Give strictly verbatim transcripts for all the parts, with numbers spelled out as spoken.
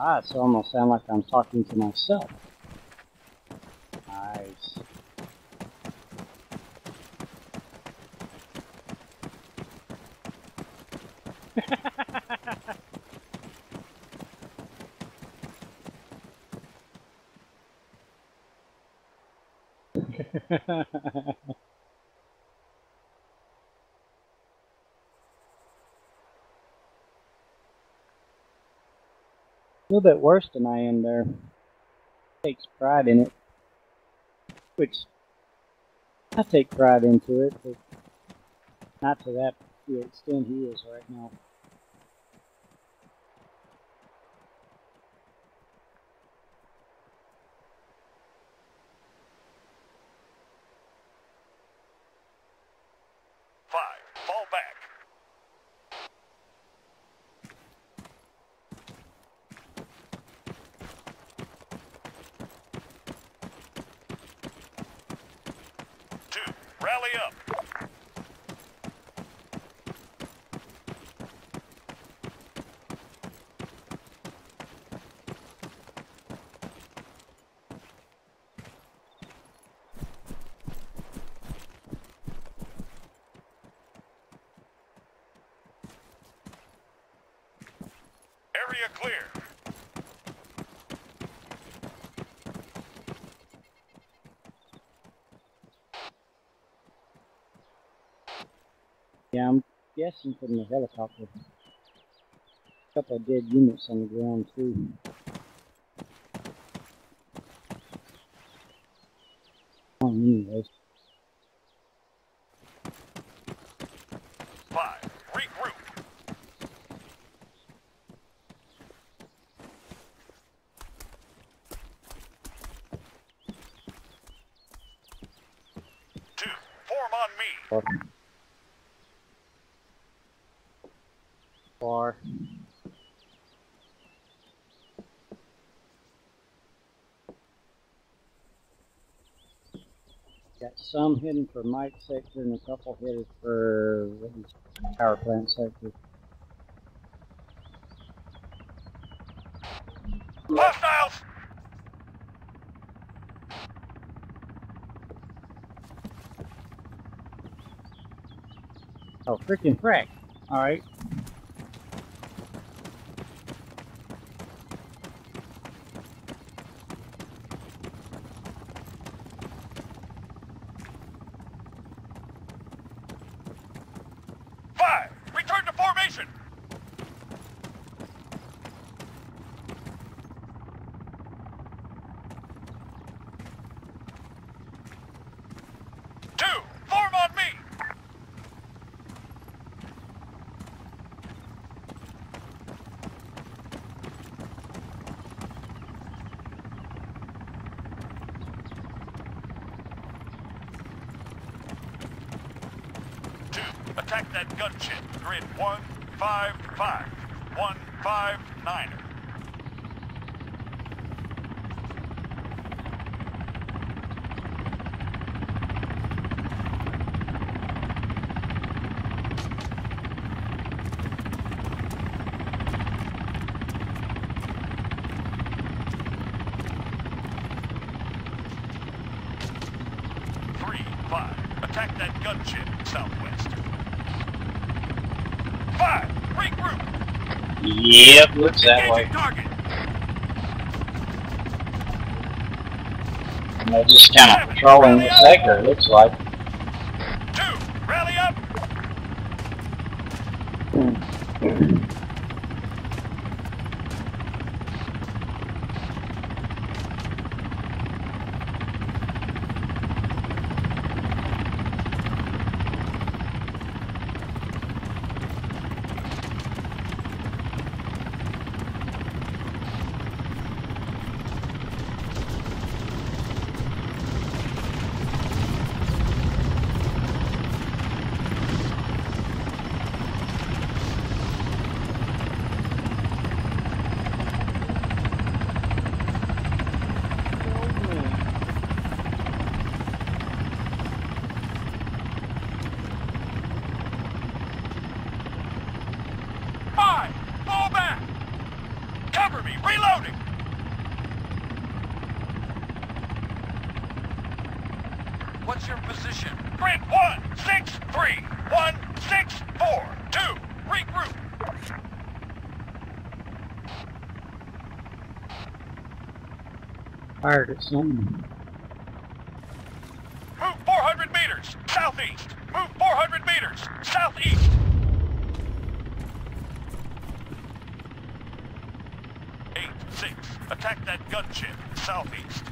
Ah, it's almost sound like I'm talking to myself. Nice. A little bit worse than I am there. Takes pride in it, which I take pride into it, but not to that the extent he is right now. Five, fall back. Two, rally up. Area clear. Yeah, I'm guessing from the helicopter. A couple of dead units on the ground too. Oh, anyways. Five, regroup. Two, form on me. Far. Far. Got some hidden for Mike sector and a couple hidden for power plant sector. Hostiles! Oh, freaking frack. Alright. Five, return to formation. Two, form on me. Two, attack that gunship. Grid one, five, five. One, five, niner. Three, five. Attack that gunship, southwest. Five, regroup. Yep, looks that way. Engaging target. And they're just kind of patrolling the sector, it looks like. Two, rally up. What's your position? Grid one, six, three, one, six, four, two. Regroup. Fired at something. Move four hundred meters, southeast. Move four hundred meters, southeast. eight six, attack that gunship, southeast.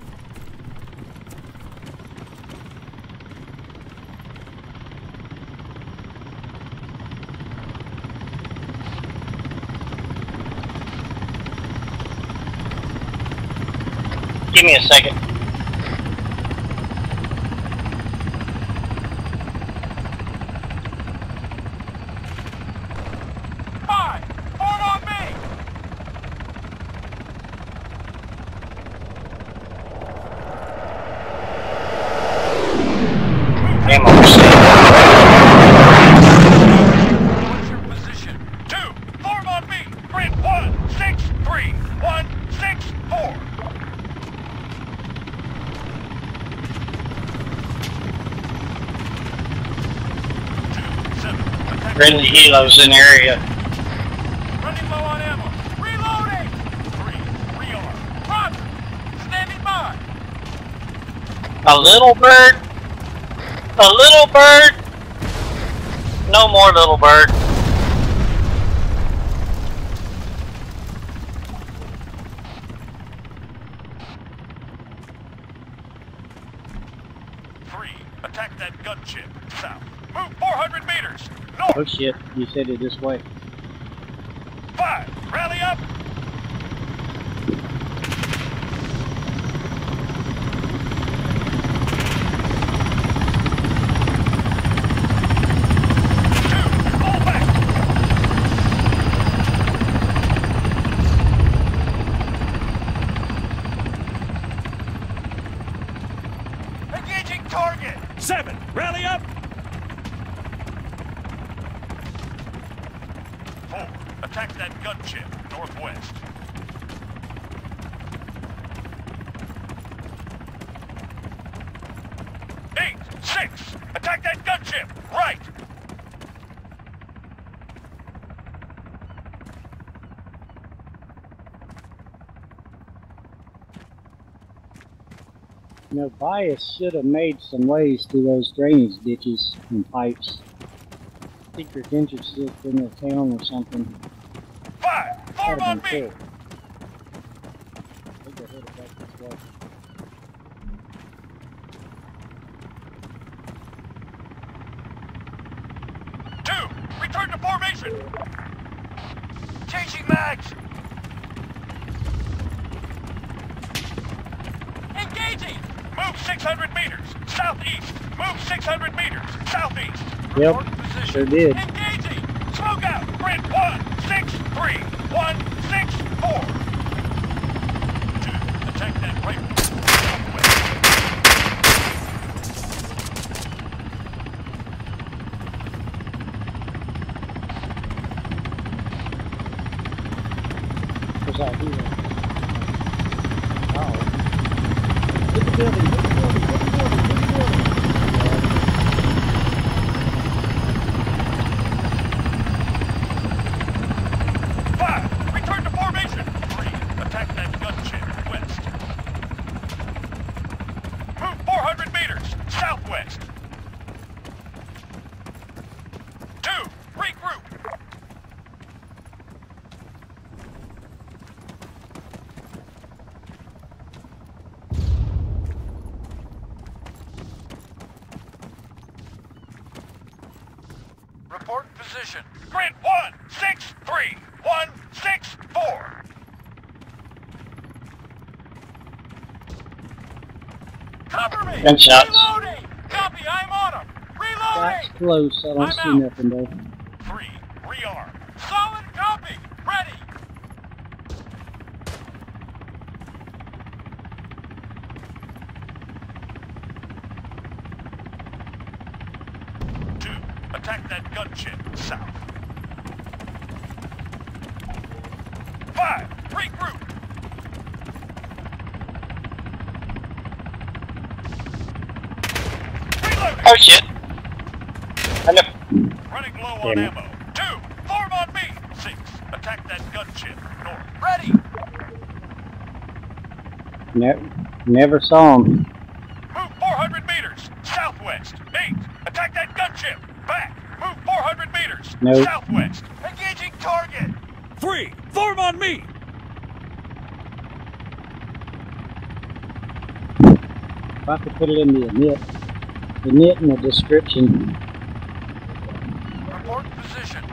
Give me a second. Five, form on me. Ammo received. What's your position? Two, form on me. Grid one, six, three, one, six, four. Friendly helos in the area. Running low on ammo. Reloading! Three, rearm. Roger! Standing by! A little bird. A little bird. No more little bird. Three, attack that gunship. South. Move four hundred meters. North. Oh shit, you said it this way. Five, rally up. Two, fall back. Engaging target. Seven, rally up. Four, attack that gunship, northwest. Eight, six, attack that gunship, right. You know, Bias should have made some ways through those drainage ditches and pipes. Secret entrance in the town or something. Five, form That'd on have been me. cool. I think I heard it back this way. Two, return to formation. Changing mags. Engaging. Move six hundred meters, southeast. Move six hundred meters, southeast. Yep, Report position. sure did. Engaging. Smoke out. Grid one, six, three, one, six, four. Two, attack that rifle. Where's that hero? Oh. Hit the building, hit the building, hit the building, hit the building. Five, return to formation. Three, attack that gunship west. Move four hundred meters, southwest. Two, regroup. Report position. Grid one, six, three, one, six, four. Cover me! Gunshots. Reloading! Copy, I'm on him! That's Reloading! close, I don't I'm see out. nothing though. Three, rearm. Solid copy! Ready! Two, attack that gunship south. Five, regroup. Oh shit. I know. Running low on Damn it. ammo. Two, form on me. Six, attack that gunship. North. Ready. Ne never saw him. Move four hundred meters. Southwest. Eight, attack that gunship. Back. Move four hundred meters. Nope. Southwest. Engaging target. Three, form on me. If I could put it in the init, the init in the description. Report position.